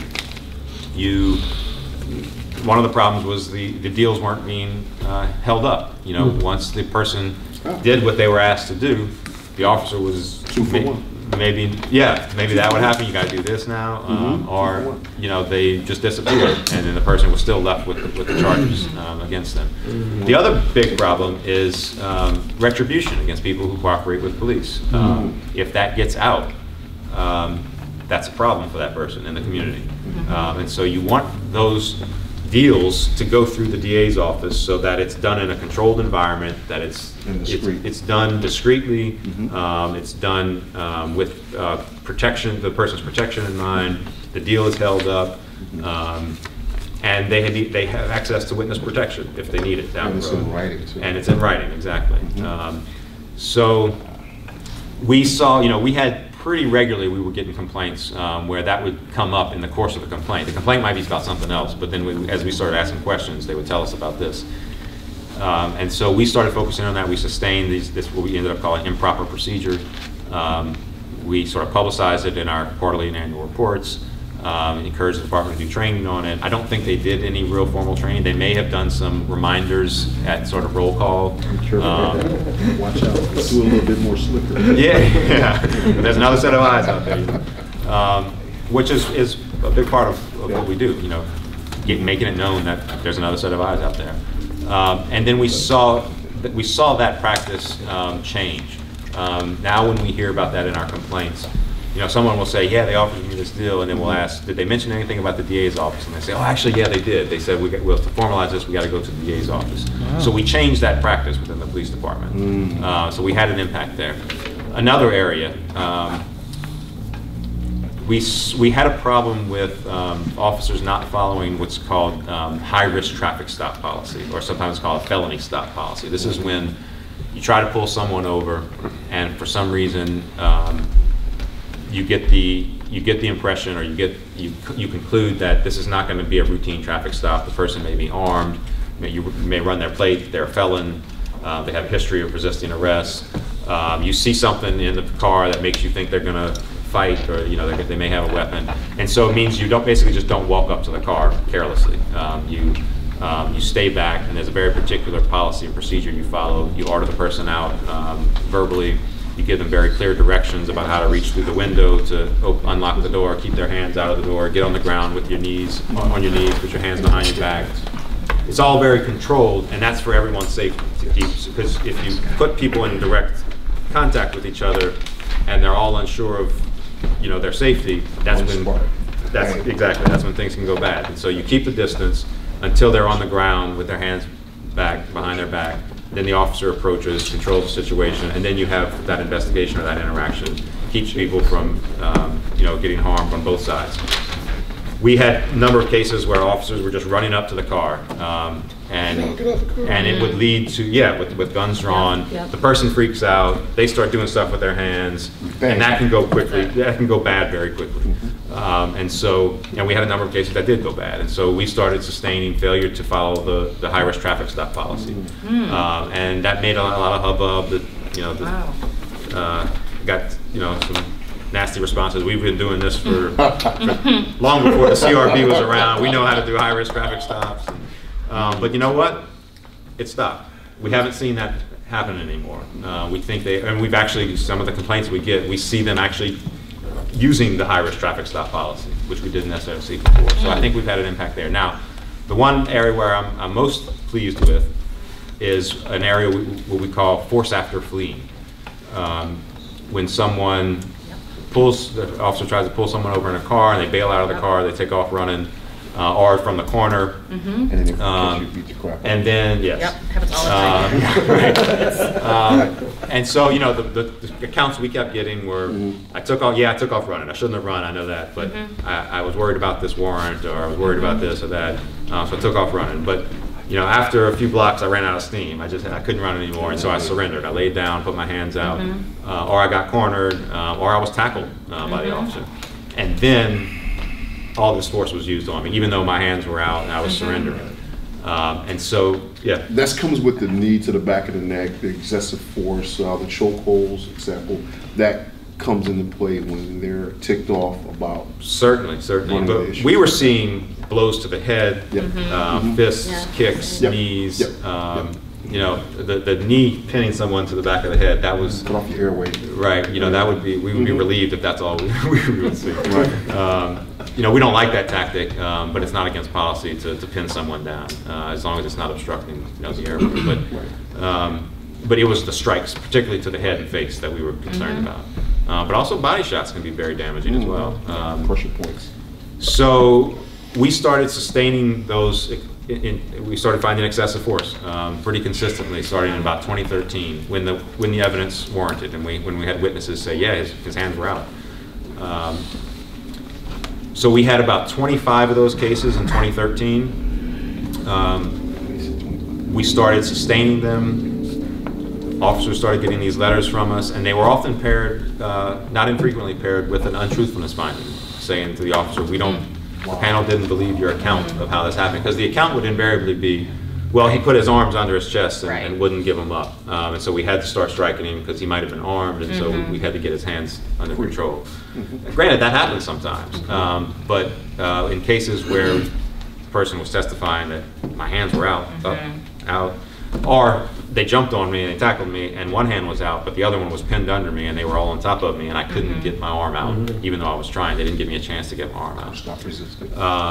one of the problems was the deals weren't being held up. Once the person did what they were asked to do, the officer was 2 for 1. Maybe that would happen. You got to do this now, or they just disappeared, and then the person was still left with the charges against them. The other big problem is retribution against people who cooperate with police. If that gets out, that's a problem for that person in the community, and so you want those deals to go through the DA's office so that it's done in a controlled environment, that it's done discreetly, it's done with the person's protection in mind, the deal is held up, and they have access to witness protection if they need it down the road. In writing too. And it's in writing, exactly. So we saw, we had pretty regularly we were getting complaints where that would come up in the course of the complaint. The complaint might be about something else, but then as we started asking questions, they would tell us about this. And so we started focusing on that. We sustained this what we ended up calling improper procedure. We sort of publicized it in our quarterly and annual reports, encouraged the department to do training on it. I don't think they did any real formal training. They may have done some reminders at sort of roll call. I'm sure watch out, let's do a little bit more slicker. Yeah. There's another set of eyes out there, which is a big part of what we do, making it known that there's another set of eyes out there. And then we saw that practice change. Now when we hear about that in our complaints, someone will say, yeah, they offered me this deal, and then we'll ask, did they mention anything about the DA's office? And they say, oh, actually, yeah, they did. They said, well, to formalize this, we got to go to the DA's office. Wow. So we changed that practice within the police department. So we had an impact there. Another area, we had a problem with officers not following what's called high-risk traffic stop policy, or sometimes called a felony stop policy. This is when you try to pull someone over, and for some reason you get the impression, or you conclude that this is not going to be a routine traffic stop. The person may be armed, you may run their plate, they're a felon, they have a history of resisting arrest. You see something in the car that makes you think they're going to fight, or they may have a weapon, and so it means you basically just don't walk up to the car carelessly. You stay back, and there's a very particular policy and procedure you follow. You order the person out verbally. You give them very clear directions about how to reach through the window to unlock the door, keep their hands out of the door, get on the ground with your knees, on your knees, put your hands behind your back. It's all very controlled, and that's for everyone's safety to keep, because if you put people in direct contact with each other and they're all unsure of their safety, that's when things can go bad. And so you keep the distance until they're on the ground with their hands back behind their back. Then the officer approaches, controls the situation, and then you have that investigation or that interaction. Keeps people from getting harmed on both sides. We had a number of cases where officers were just running up to the car, and it would lead to, with guns drawn, the person freaks out, they start doing stuff with their hands, and that can go quickly, that can go bad very quickly. And so, we had a number of cases that did go bad, and so we started sustaining failure to follow the high-risk traffic stop policy. And that made a lot of hubbub, got, some nasty responses. We've been doing this for long before the CRB was around. We know how to do high-risk traffic stops. But you know what? It stopped. We haven't seen that happen anymore. We think and we've actually, some of the complaints we get, we see them actually using the high-risk traffic stop policy, which we didn't necessarily see before. So I think we've had an impact there. Now, the one area where I'm most pleased with is an area what we call force after fleeing. When someone the officer tries to pull someone over in a car, and they bail out of the car, they take off running, or from the corner. And then you beat the crap out. And then, yes. Yep, happens all the time. And so, the accounts we kept getting were, I took off running. I shouldn't have run, I know that, but I was worried about this warrant, or I was worried about this or that, so I took off running. But after a few blocks, I ran out of steam. I couldn't run anymore, and so I surrendered. I laid down, put my hands out, or I got cornered, or I was tackled by the officer. And then all this force was used on me, even though my hands were out and I was surrendering. And so, That comes with the knee to the back of the neck, the excessive force, the chokeholds, example. That comes into play when they're ticked off about. Certainly. But we were seeing blows to the head, fists, kicks, knees. The knee pinning someone to the back of the head. That was cut off your airway. Right. That would be. We would be relieved if that's all we would see. Right. We don't like that tactic, but it's not against policy to pin someone down as long as it's not obstructing the airway. But it was the strikes, particularly to the head and face, that we were concerned about. But also body shots can be very damaging as well. Pressure points. So we started sustaining those. We started finding excessive force pretty consistently, starting in about 2013, when the evidence warranted, and when we had witnesses say, his hands were out. So we had about 25 of those cases in 2013. We started sustaining them. Officers started getting these letters from us, and they were often paired, not infrequently paired, with an untruthfulness finding, saying to the officer, the panel didn't believe your account of how this happened, because the account would invariably be, well, he put his arms under his chest and wouldn't give them up. And so we had to start striking him because he might have been armed, and so we had to get his hands under control. Granted, that happens sometimes, but in cases where the person was testifying that my hands were out, or they jumped on me and they tackled me, and one hand was out, but the other one was pinned under me, and they were all on top of me, and I couldn't get my arm out, even though I was trying. They didn't give me a chance to get my arm out. Stop resisting.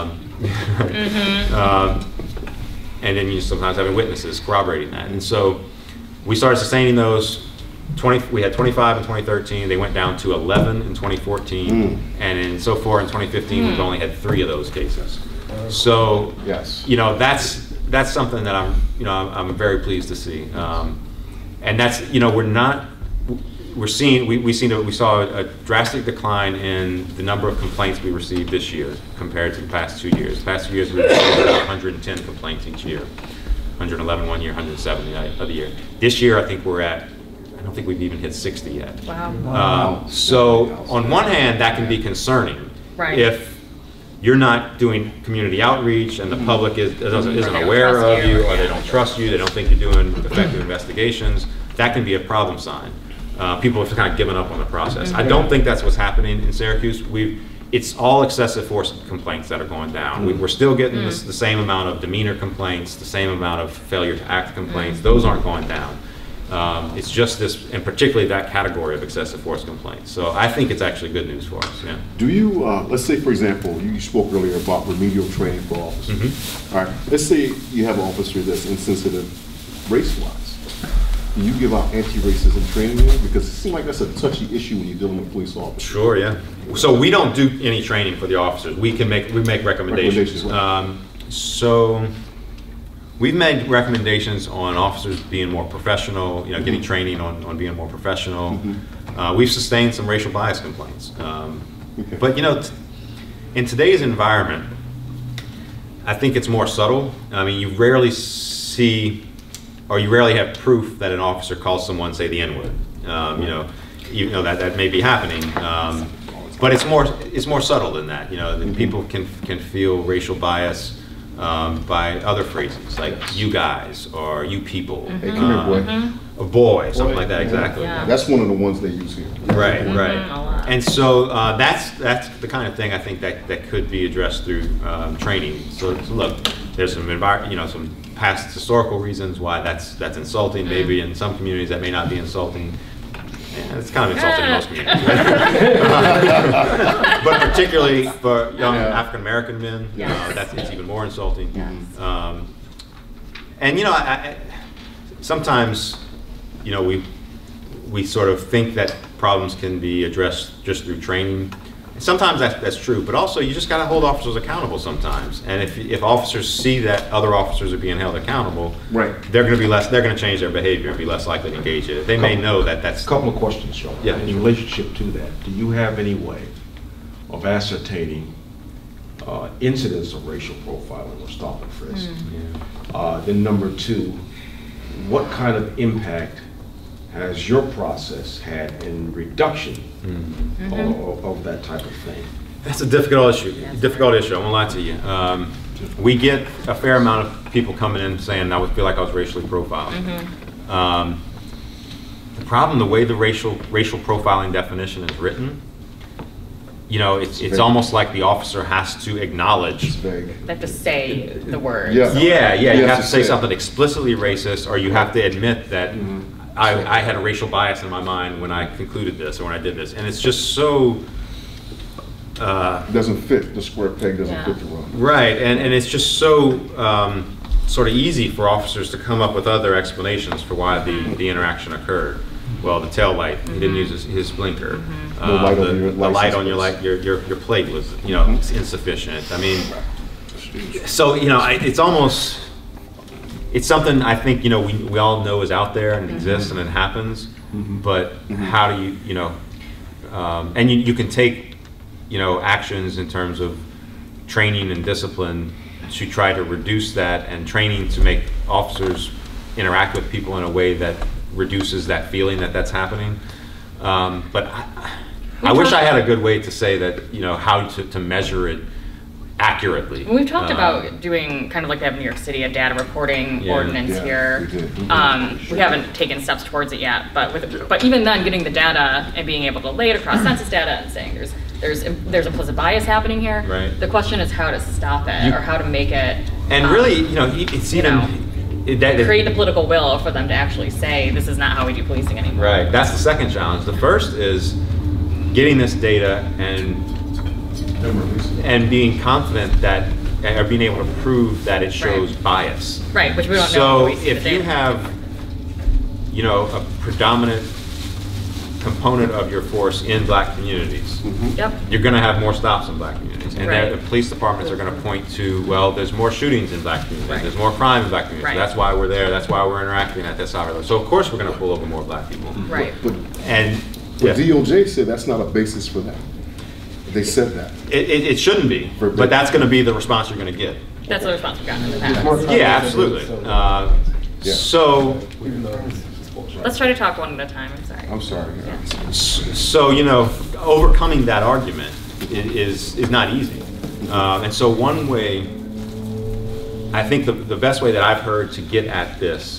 And then you sometimes having witnesses corroborating that. And so we started sustaining those. We had 25 in 2013. They went down to 11 in 2014. And so far in 2015, we've only had 3 of those cases. So, that's something that I'm very pleased to see. And that's, we saw a drastic decline in the number of complaints we received this year compared to the past 2 years. The past 2 years we received about 110 complaints each year, 111 one year, 170 the other year. This year I think we're at, I don't think we've even hit 60 yet. Wow. So on one hand that can be concerning, Right. if you're not doing community outreach and the public isn't Or they don't aware trust of you, you, or yeah. they don't trust you, they don't think you're doing effective investigations, that can be a problem sign. People have kind of given up on the process. I don't think that's what's happening in Syracuse. It's all excessive force complaints that are going down. We're still getting the same amount of demeanor complaints, the same amount of failure to act complaints. Those aren't going down. It's just this, and particularly that category of excessive force complaints. So I think it's actually good news for us. Yeah. Do you, let's say for example, you spoke earlier about remedial training for officers. All right, let's say you have an officer that's insensitive race-wise. Do you give out anti-racism training there? Because it seems like that's a touchy issue when you're dealing with police officers. Sure, yeah. So we don't do any training for the officers. We make recommendations. So we've made recommendations on officers being more professional, getting training on being more professional. We've sustained some racial bias complaints. But in today's environment, I think it's more subtle. I mean, you rarely see, or you rarely have proof that an officer calls someone, say, the N-word. That may be happening, but it's more subtle than that. People can feel racial bias by other phrases like "you guys" or "you people," Hey, come here, boy. a boy, something like that. Exactly. Yeah. That's one of the ones they use here. Right, right. A lot. And so that's the kind of thing I think that could be addressed through training. So look, there's some some past historical reasons why that's insulting. Maybe in some communities that may not be insulting. Yeah, it's kind of insulting in most communities, right? But particularly for young African American men, it's even more insulting. And sometimes we sort of think that problems can be addressed just through training. Sometimes that's true, but also you just got to hold officers accountable sometimes. And if officers see that other officers are being held accountable, Right. they're going to change their behavior and be less likely to engage in it. They may know that that's. A couple of questions, Sean. Yeah. In relationship to that, do you have any way of ascertaining incidents of racial profiling or stop and frisk? Then number two, what kind of impact has your process had in reduction of that type of thing? That's a difficult issue. I won't lie to you. We get a fair amount of people coming in saying, "I would feel like I was racially profiled." The problem, the way the racial profiling definition is written, it's almost like the officer has to acknowledge. It's vague. They have to say the word. Yeah. You have to say it. something explicitly racist, or you have to admit that I had a racial bias in my mind when I concluded this or when I did this, and it's just so. It doesn't fit, the square peg doesn't fit the round. Right, and it's just so sort of easy for officers to come up with other explanations for why the interaction occurred. Well, the tail light, he didn't use his blinker. No light on your the light on license your plate was insufficient. I mean, so it's something I think we all know is out there and it exists and it happens, but how do you and you can take actions in terms of training and discipline to try to reduce that, and training to make officers interact with people in a way that reduces that feeling that that's happening. But I wish I had a good way to say that, how to measure it accurately. We've talked about doing kind of like they have in New York City, a data reporting ordinance here. We did. We haven't taken steps towards it yet, but even then, getting the data and being able to lay it across census data and saying there's implicit bias happening here. Right. The question is how to stop it or how to make it. And really, it's create the political will for them to actually say this is not how we do policing anymore. Right. That's the second challenge. The first is getting this data and being confident that, or being able to prove that it shows bias. Right, which we don't know. So until we see if the you data. have, a predominant component of your force in black communities, Yep. you're going to have more stops in black communities. communities. And Right. the police departments are going to point to, well, there's more shootings in black communities, Right. there's more crime in black communities, Right. so that's why we're there, that's why we're interacting at this hour. So of course we're going to pull over more black people. Right. And But DOJ said that's not a basis for that. They said that. it shouldn't be, but that's going to be the response you're going to get. That's the response we've gotten in the past. Yeah, absolutely. So, Let's try to talk one at a time, I'm sorry. I'm sorry. so overcoming that argument is not easy. And so one way, I think the best way that I've heard to get at this,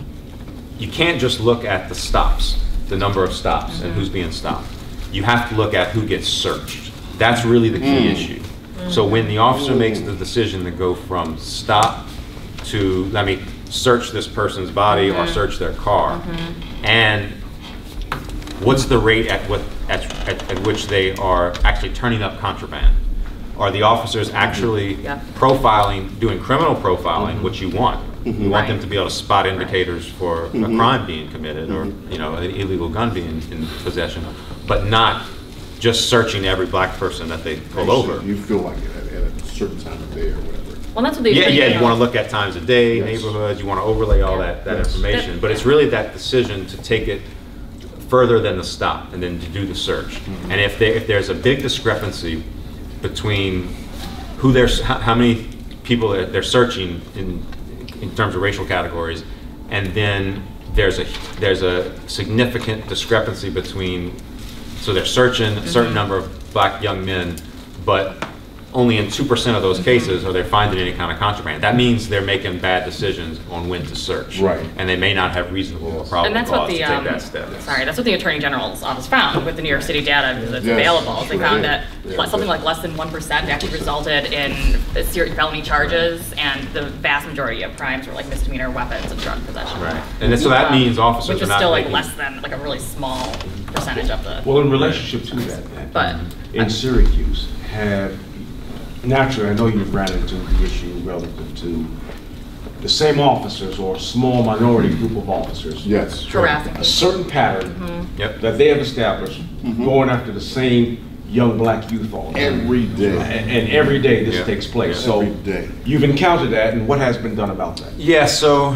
you can't just look at the stops, the number of stops and who's being stopped. You have to look at who gets searched. That's really the key issue. So when the officer makes the decision to go from stop to, let me search this person's body or search their car, and what's the rate at which they are actually turning up contraband? Are the officers actually profiling, doing criminal profiling, which you want? You want them to be able to spot indicators for a crime being committed or an illegal gun being in possession, but not just searching every black person that they pull over. You feel like it at a certain time of day or whatever. Well, that's what they You want to look at times of day, neighborhoods, you want to overlay all that information, but it's really that decision to take it further than the stop and then to do the search. And if there's a big discrepancy between how many people they're searching in terms of racial categories, and then there's a significant discrepancy between, so they're searching a certain number of black young men, but only in 2% of those cases are they finding any kind of contraband. That means they're making bad decisions on when to search. Right. And they may not have reasonable or probable cause to take that step. That's what the Attorney General's office found with the New York City data that's available. They found that something like less than 1% actually resulted in serious felony charges, and the vast majority of crimes were like misdemeanor weapons and drug possession. Right. And so that means officers which are is not still making, like less than like a really small percentage of the. Well, in relationship to that, But in Syracuse, naturally, I know you've ran into the issue relative to the same officers or a small minority group of officers. Yes. harassing. A certain pattern Yep. that they have established, going after the same young black youth all the time. Every day. And every day this takes place. So Every day. you've encountered that, and what has been done about that? Yeah, so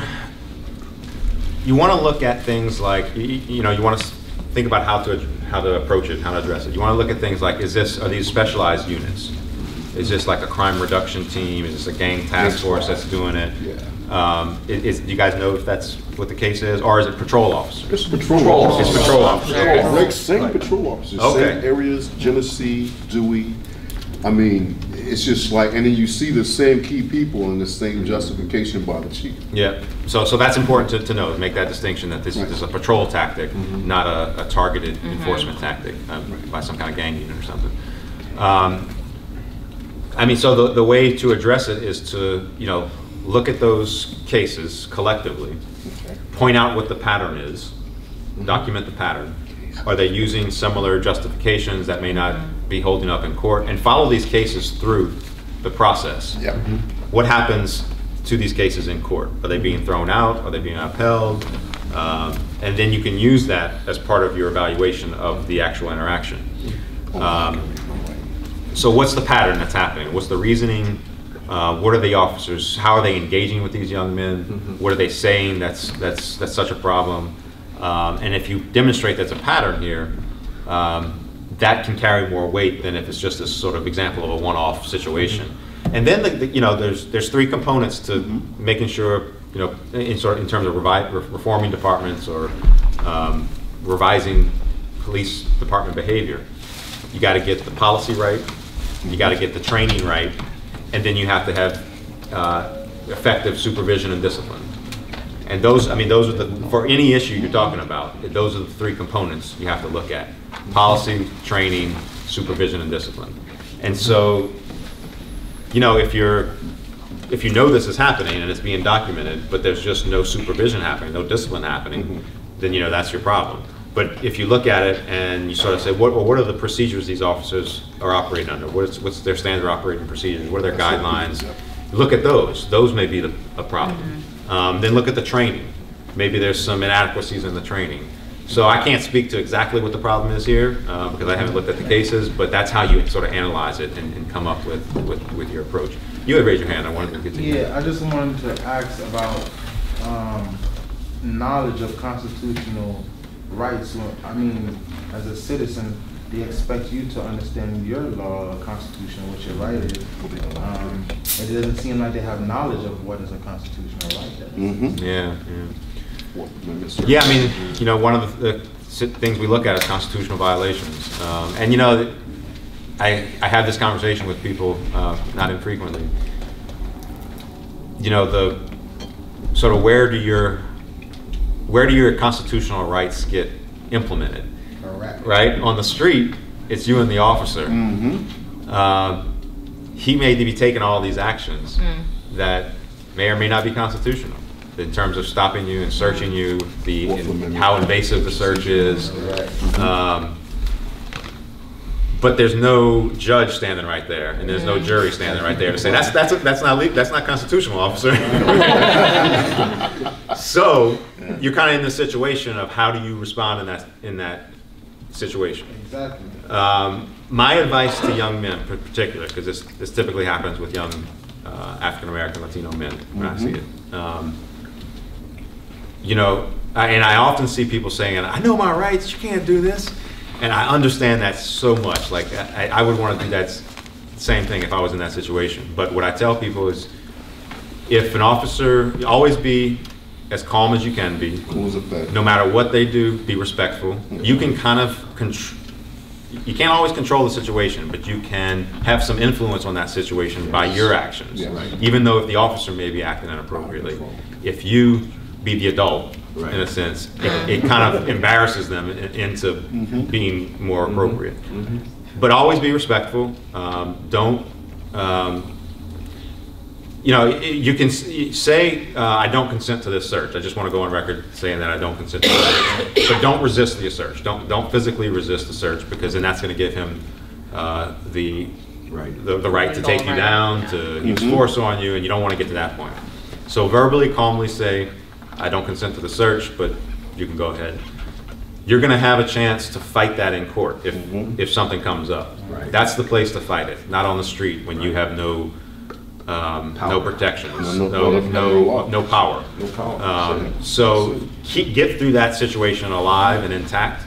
you want to look at things like, you want to think about how to approach it, how to address it. You want to look at things like, are these specialized units? Is this like a crime reduction team? Is this a gang task force that's doing it? Yeah. Do you guys know if that's what the case is, or is it patrol officers? It's patrol officers. It's patrol officers. Okay. Like same patrol officers, Okay. same areas, Genesee, Dewey. I mean, it's just like, and then you see the same key people and the same justification by the chief. Yeah, so that's important to know, to make that distinction that this is a patrol tactic, not a targeted enforcement tactic by some kind of gang unit or something. So the way to address it is to, look at those cases collectively, point out what the pattern is, document the pattern. Are they using similar justifications that may not be holding up in court? And follow these cases through the process. Yeah. What happens to these cases in court? Are they being thrown out? Are they being upheld? And then you can use that as part of your evaluation of the actual interaction. So what's the pattern that's happening? What's the reasoning? What are the officers? How are they engaging with these young men? What are they saying that's such a problem? And if you demonstrate there's a pattern here, that can carry more weight than if it's just a sort of example of a one-off situation. And then there's three components to making sure, in terms of reforming departments or revising police department behavior. You got to get the policy right, you got to get the training right, and then you have to have effective supervision and discipline. And those are for any issue you're talking about, those are the three components you have to look at: policy, training, supervision, and discipline. And so, if you know this is happening and it's being documented, but there's just no supervision happening, no discipline happening, then that's your problem. But if you look at it and you sort of say, what are the procedures these officers are operating under? What's their standard operating procedures? What are their guidelines? Look at those. Those may be a problem. Then look at the training. Maybe there's some inadequacies in the training. So I can't speak to exactly what the problem is here because I haven't looked at the cases, but that's how you sort of analyze it and come up with your approach. You had raised your hand. I wanted to continue. Yeah, I just wanted to ask about knowledge of constitutional rights. I mean, as a citizen, they expect you to understand your law or constitution, what your right is. It doesn't seem like they have knowledge of what is a constitutional right. Yeah, I mean, you know, one of the things we look at is constitutional violations. And, you know, I have this conversation with people not infrequently. You know, the sort of where do your constitutional rights get implemented? Correct. Right? On the street, it's you and the officer. He may be taking all these actions that may or may not be constitutional in terms of stopping you and searching you, how invasive the search is. But there's no judge standing right there, and there's no jury standing right there to say that's not constitutional, officer. So you're kind of in the situation of how do you respond in that situation. Exactly. My advice to young men, in particular, because this typically happens with young African American, Latino men when I see it. You know, and I often see people saying, "I know my rights. You can't do this." And I understand that so much. Like, I would want to do that same thing if I was in that situation. But what I tell people is, if an officer, always be as calm as you can be. No matter what they do, be respectful. You can kind of you can't always control the situation, but you can have some influence on that situation by your actions. Even though if the officer may be acting inappropriately, if you be the adult, in a sense, it kind of embarrasses them into being more appropriate. But always be respectful. Don't, you know, you can say, I don't consent to this search. I just want to go on record saying that I don't consent to this. But don't resist the search. Don't physically resist the search, because then that's going to give him the right to take you down, to use force on you, and you don't want to get to that point. So verbally, calmly say, I don't consent to the search, but you can go ahead. You're going to have a chance to fight that in court if something comes up. That's the place to fight it, not on the street when you have no protections, no power. So get through that situation alive and intact,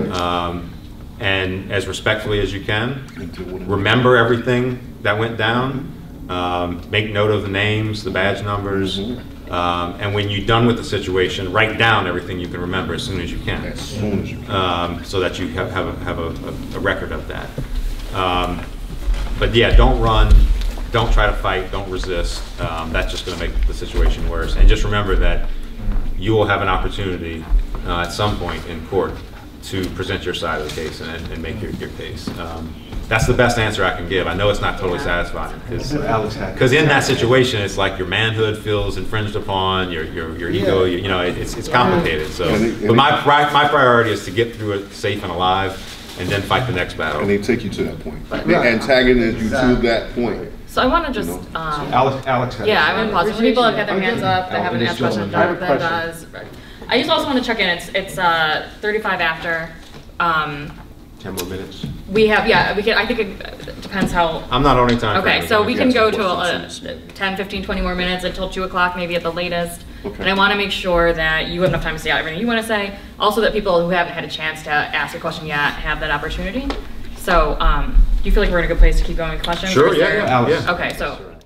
and as respectfully as you can. Remember everything that went down. Make note of the names, the badge numbers. And when you're done with the situation, write down everything you can remember as soon as you can. So that you have a record of that. But yeah, don't run, don't try to fight, don't resist. That's just going to make the situation worse. And just remember that you will have an opportunity at some point in court to present your side of the case and make your case. That's the best answer I can give. I know it's not totally satisfying, because in that situation, it's like your manhood feels infringed upon, your ego. You know, it's complicated. So, but my priority is to get through it safe and alive, and then fight the next battle. And they take you to that point. They antagonize you to that point. So I want to just, Alex has yeah, I want to pause. Some people have had their hands up. They haven't asked questions. I just also want to check in. It's 35 after. 10 more minutes. We have, yeah, we can, I think it depends how. I'm not owning time. Okay, so we can go to 10, 15, 20 more minutes until 2 o'clock, maybe at the latest. And I want to make sure that you have enough time to say everything you want to say. Also that people who haven't had a chance to ask a question yet have that opportunity. So, do you feel like we're in a good place to keep going with questions? Sure, yeah. Okay, so